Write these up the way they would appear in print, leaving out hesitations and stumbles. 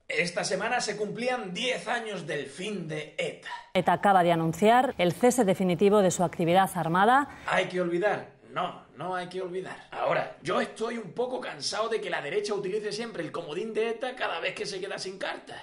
Esta semana se cumplían 10 años del fin de ETA. ETA acaba de anunciar el cese definitivo de su actividad armada. ¿Hay que olvidar? No hay que olvidar. Ahora, yo estoy un poco cansado de que la derecha utilice siempre el comodín de ETA cada vez que se queda sin cartas.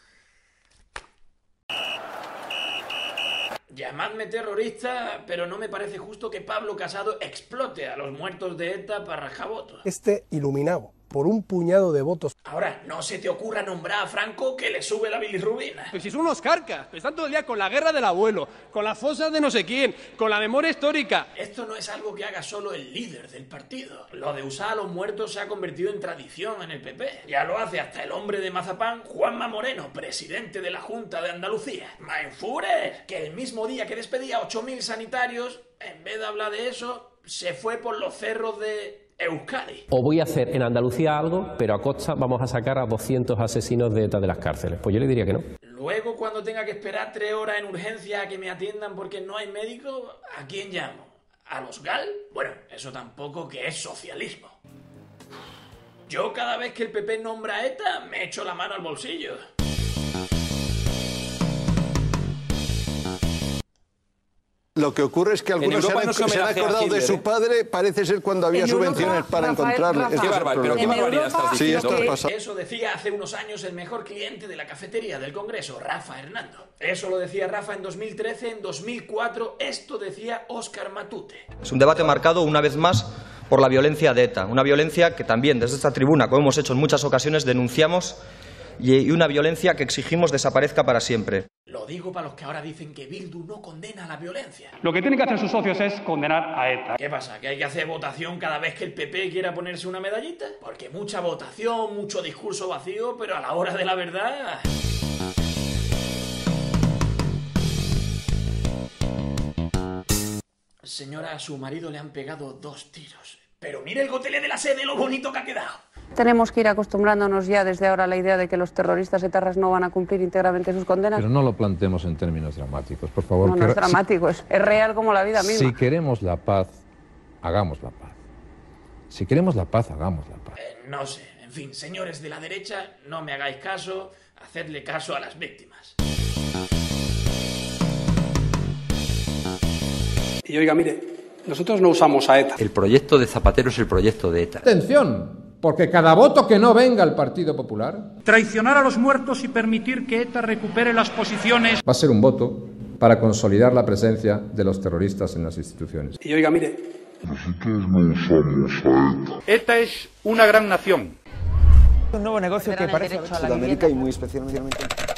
Llamadme terrorista, pero no me parece justo que Pablo Casado explote a los muertos de ETA para rajar votos. Iluminado por un puñado de votos. Ahora, no se te ocurra nombrar a Franco que le sube la bilirrubina. Pues si son unos carcas, están todo el día con la guerra del abuelo, con las fosas de no sé quién, con la memoria histórica. Esto no es algo que haga solo el líder del partido. Lo de usar a los muertos se ha convertido en tradición en el PP. Ya lo hace hasta el hombre de mazapán, Juanma Moreno, presidente de la Junta de Andalucía. ¡Mainfures! Que el mismo día que despedía a 8.000 sanitarios, en vez de hablar de eso, se fue por los cerros de Euskadi. O voy a hacer en Andalucía algo, pero a costa vamos a sacar a 200 asesinos de ETA de las cárceles. Pues yo le diría que no. Luego, cuando tenga que esperar 3 horas en urgencia a que me atiendan porque no hay médico, ¿a quién llamo? ¿A los GAL? Bueno, eso tampoco que es socialismo. Yo cada vez que el PP nombra a ETA me echo la mano al bolsillo. Lo que ocurre es que algunos se han acordado de su padre, parece ser cuando había subvenciones para encontrarle. Qué bárbaro, pero qué barbaridad estás diciendo. Sí, esto pasa. Eso decía hace unos años el mejor cliente de la cafetería del Congreso, Rafa Hernando. Eso lo decía Rafa en 2013, en 2004 esto decía Óscar Matute. Es un debate marcado una vez más por la violencia de ETA, una violencia que también desde esta tribuna, como hemos hecho en muchas ocasiones, denunciamos y una violencia que exigimos desaparezca para siempre. Lo digo para los que ahora dicen que Bildu no condena la violencia. Lo que tienen que hacer sus socios es condenar a ETA. ¿Qué pasa? ¿Que hay que hacer votación cada vez que el PP quiera ponerse una medallita? Porque mucha votación, mucho discurso vacío, pero a la hora de la verdad... Señora, a su marido le han pegado 2 tiros. Pero mire el gotele de la sede, lo bonito que ha quedado. Tenemos que ir acostumbrándonos ya desde ahora a la idea de que los terroristas etarras no van a cumplir íntegramente sus condenas. Pero no lo planteemos en términos dramáticos, por favor. No es dramático, es real como la vida misma. Si queremos la paz, hagamos la paz. Si queremos la paz, hagamos la paz. No sé, en fin, señores de la derecha, no me hagáis caso, hacedle caso a las víctimas. Y oiga, mire, nosotros no usamos a ETA. El proyecto de Zapatero es el proyecto de ETA. Atención, porque cada voto que no venga al Partido Popular... Traicionar a los muertos y permitir que ETA recupere las posiciones... va a ser un voto para consolidar la presencia de los terroristas en las instituciones. Y oiga, mire... nosotros no usamos a ETA. ETA es una gran nación. Un nuevo negocio que parece... Sudamérica y muy especialmente...